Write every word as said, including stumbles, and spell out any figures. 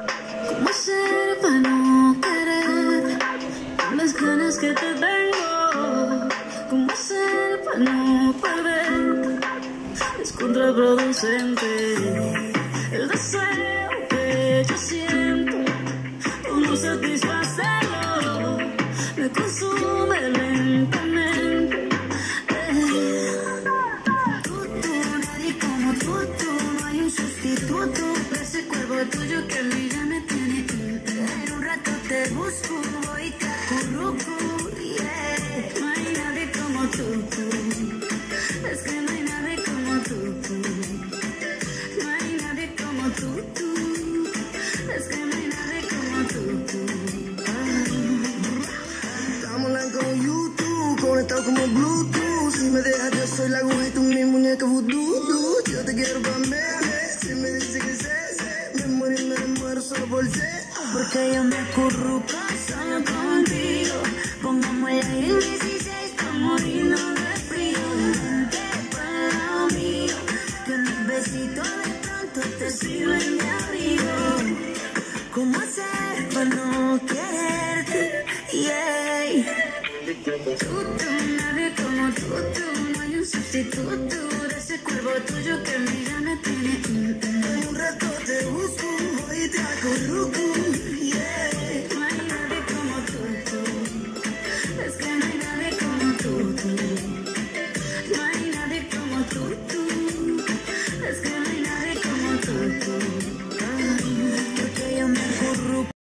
¿Cómo hacer para no querer las ganas que te tengo? ¿Cómo hacer para no perder? Es contraproducente el deseo que yo siento por no satisfacerlo, me consume lentamente. Eh. Tú, tú, nadie como tú, tú, no hay un sustituto de ese cuerpo tuyo que a mí ya me tiene. En un rato te busco y te acurruco, yeah. No hay nadie como tú, tú. Es que no hay nadie como tú, tú. No hay nadie como tú, tú. Es que no hay nadie como tú, tú. Estamos online como YouTube, conectados como Bluetooth. Si me dejas yo soy la aguja y tú mi muñeca vudú. Yo te quiero pa' mí, si me dices que sé, sé. Me muero y me muero solo por ser. Porque yo me acurruco solo contigo. Pongamos el aire en dieciséis pa' morirnos de frío. Vente para el lado mío, que unos besitos de pronto te sirven de abrigo. ¿Cómo hacer para no quererte? Yeah. Tú, tú, nadie como tú, tú. No hay un sustituto de ese cuerpo tuyo que a mí ya me tiene. En un rato te busco y te acurruco.